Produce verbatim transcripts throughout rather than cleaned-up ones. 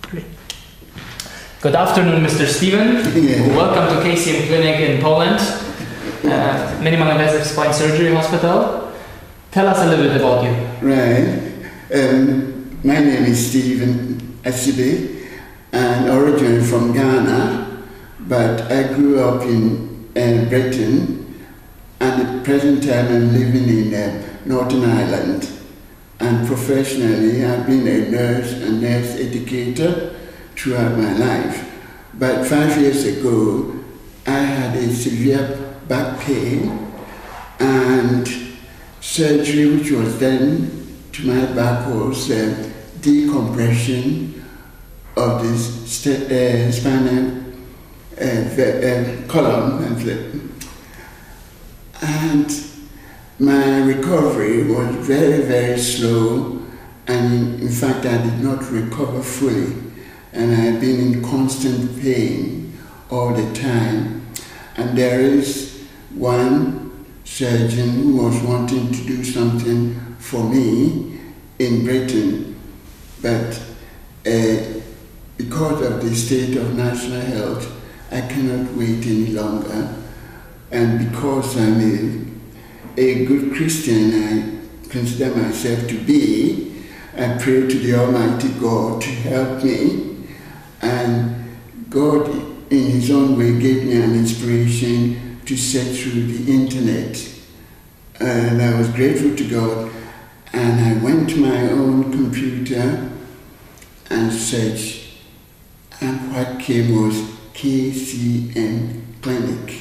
Great. Good afternoon, Mister Steven. Yeah. Welcome to K C M Clinic in Poland, uh, Minimal Invasive Spine Surgery Hospital. Tell us a little bit about you. Right. Um, my name is Steven Asibe, and originally from Ghana, but I grew up in uh, Britain, and at the present time I'm living in uh, Northern Ireland. And professionally, I've been a nurse and nurse educator throughout my life. But five years ago, I had a severe back pain and surgery which was done to my back was uh, decompression of this st uh, spinal uh, uh, column and flip. And my recovery was very, very slow, and in fact I did not recover fully, and I had been in constant pain all the time. And there is one surgeon who was wanting to do something for me in Britain, but uh, because of the state of national health, I cannot wait any longer, and because I'm a a good Christian I consider myself to be, I pray to the Almighty God to help me, and God in His own way gave me an inspiration to search through the internet, and I was grateful to God, and I went to my own computer and searched, and what came was K C M Clinic.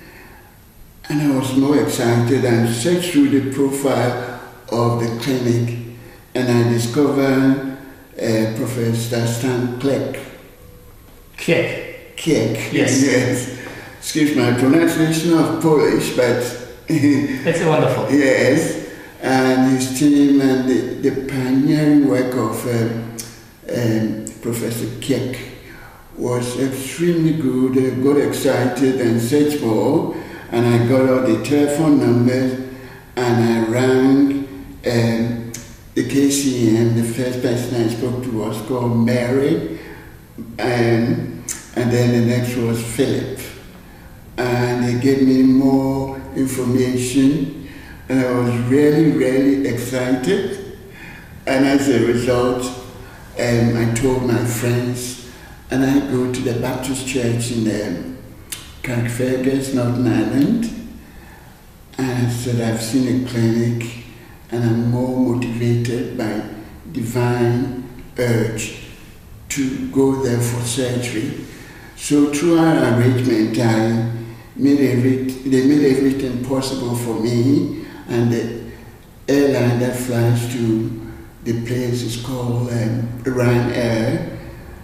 And I was more excited and searched through the profile of the clinic, and I discovered uh, Professor Stan Klek. Kiek. Kiek. Yes. Yes. Excuse my pronunciation of Polish, but It's wonderful. yes. And his team and the, the pioneering work of um, um, Professor Kiek was extremely good. I got excited and searched more. And I got all the telephone numbers, and I rang um, the K C M. The first person I spoke to was called Mary, and, and then the next was Philip. And they gave me more information, and I was really, really excited. And as a result, um, I told my friends, and I go to the Baptist church in the Carrickfergus, Northern Ireland, and I said I've seen a clinic and I'm more motivated by divine urge to go there for surgery. So through our arrangement, I made every, they made everything possible for me, and the airline that flies to the place is called um, Ryanair,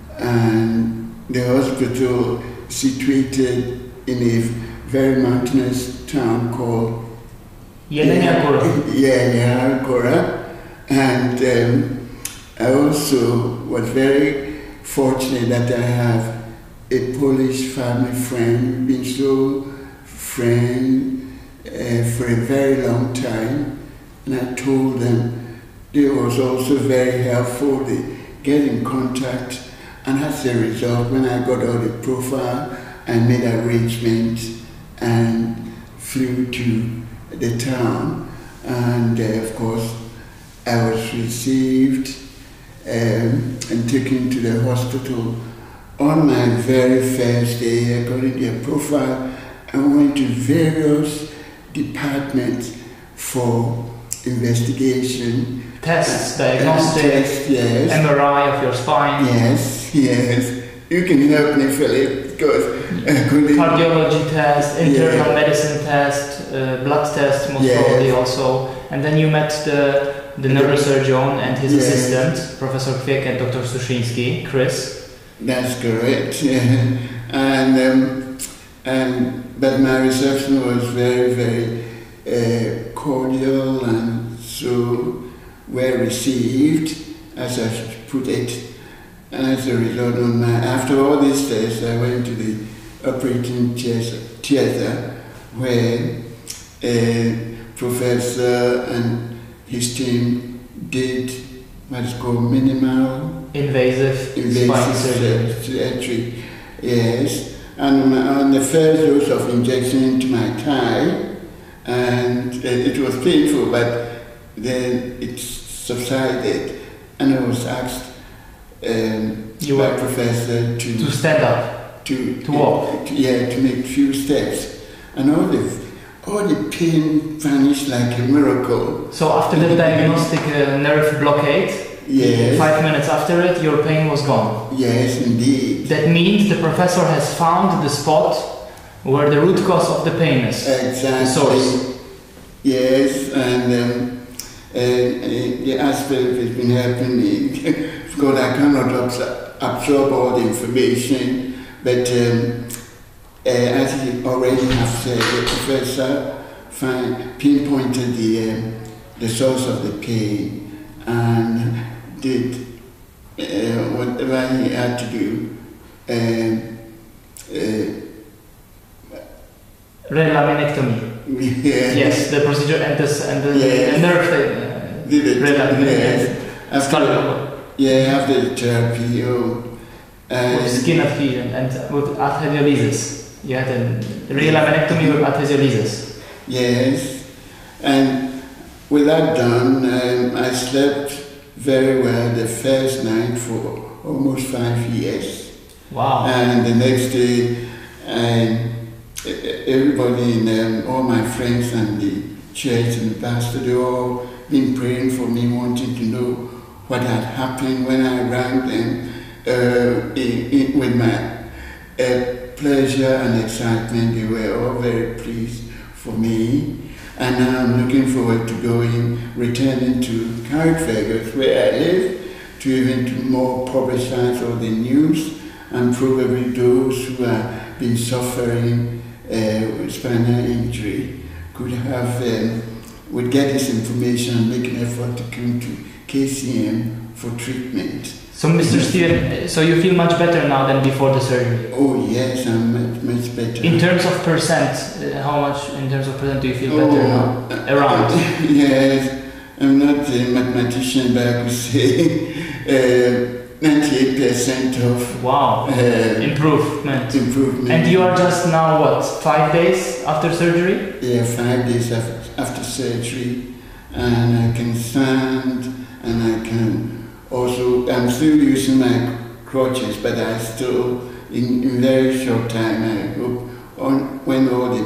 and the hospital situated in a very mountainous town called Jelenia Góra. Yeah, Góra. And um, I also was very fortunate that I have a Polish family friend, been so friend uh, for a very long time. And I told them they was also very helpful. They get in contact, and as a result, when I got all the profile, I made arrangements and flew to the town, and uh, of course I was received um, and taken to the hospital. On my very first day, I got in their profile and went to various departments for investigation. Tests, uh, diagnostic, tests, yes. M R I of your spine. Yes, yes. You can help me, Philip, because I couldn't. Cardiology test, internal Yeah. medicine test, uh, blood test most Yeah. probably also. And then you met the, the neurosurgeon and his Yeah. assistant, Professor Kwiek and Doctor Suszyński, Chris. That's correct. Yeah. And um, and but my reception was very, very uh, cordial and so well received, as I should put it. And as a result, on my, after all these tests, I went to the operating theatre where a professor and his team did what's called minimal invasive, invasive spine surgery. surgery. Yes, and on the first dose of injection into my thigh, and uh, it was painful, but then it subsided, and I was asked um, You by were professor to to stand up, to to walk. to, yeah, to make few steps, and all the all the pain vanished like a miracle. So after the diagnostic uh, nerve blockade, Yes. five minutes after it, your pain was gone. Yes, indeed. That means the professor has found the spot where the root cause of the pain is. Exactly. The source. Yes, and um, uh, uh, the aspect has been happening. Because I cannot absor- absorb all the information, but um, uh, as he already have said, the professor find, pinpointed the um, the source of the pain and did uh, whatever he had to do. Um, uh, Relaminectomy. yeah. Yes, the procedure and the, and the, Yes. the nerve uh, Did it? relaminectomy. Yes. Skull- After, yeah, after the therapy, oh, uh, with skin adhesion and with adhesiolysis. You had a relaminectomy with adhesiolysis. yes, and with that done, um, I slept very well the first night for almost five years. Wow. And the next day, um, everybody, in, um, all my friends and the church and the pastor, they all been praying for me, wanting to know what had happened when I rang them uh, in, in, with my uh, pleasure and excitement. They were all very pleased for me. And now I'm looking forward to going, returning to Carrickfergus, where I live, to even to more publicize all the news and probably those who have been suffering uh, with spinal injury could have, um, would get this information and make an effort to come to K C M for treatment. So, Mister Stephen, so you feel much better now than before the surgery? Oh yes, I'm much, much better. In terms of percent, uh, how much in terms of percent do you feel better now? Around? Uh, yes, I'm not a mathematician, but I could say uh, ninety-eight percent of Wow, uh, improvement. improvement. And you are just now, what, five days after surgery? Yeah, five days after, after surgery, and I can stand, and I can also, I'm still using my crutches, but I still, in, in very short time, I hope, on, when all the,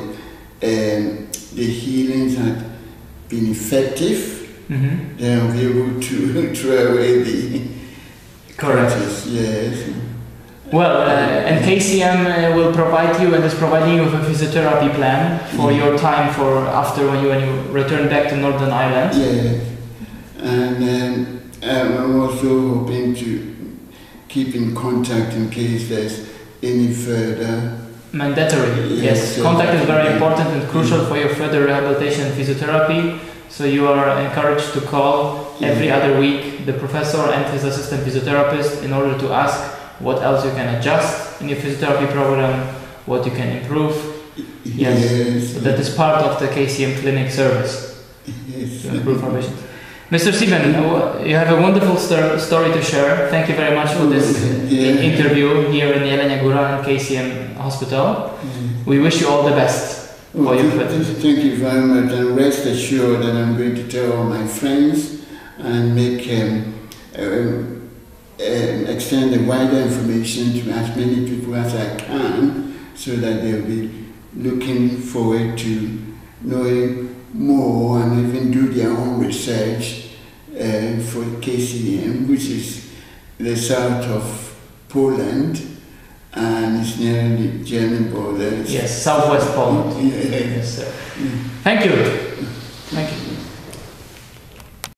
um, the healings had been effective, Mm-hmm. then I'll be able to throw away the Correct. crutches, yes. Well, uh, and K C M uh, will provide you and is providing you with a physiotherapy plan for Mhm. your time for after when you when you return back to Northern Ireland. Yeah, and um, I'm also hoping to keep in contact in case there's any further. Mandatory, yes. Yes, Contact is very yeah. important and crucial for your further rehabilitation and physiotherapy. So you are encouraged to call Yeah. every other week the professor and his assistant physiotherapist in order to ask what else you can adjust in your physiotherapy program, what you can improve. Yes. Yes. So that is part of the K C M clinic service Yes. to improve our patients. Mister Stephen, uh, you have a wonderful sto- story to share. Thank you very much for this uh, Yeah. interview here in Jelenia Góra and K C M Hospital. We wish you all the best. Well, for your th- fitness. th- thank you very much, and rest assured that I'm going to tell all my friends and make um, um, um, extend the wider information to as many people as I can, so that they'll be looking forward to knowing more and even do their own research uh, for K C M, which is the south of Poland and it's near the German border. Yes, Southwest Poland. Yeah. Yes, sir. Thank you.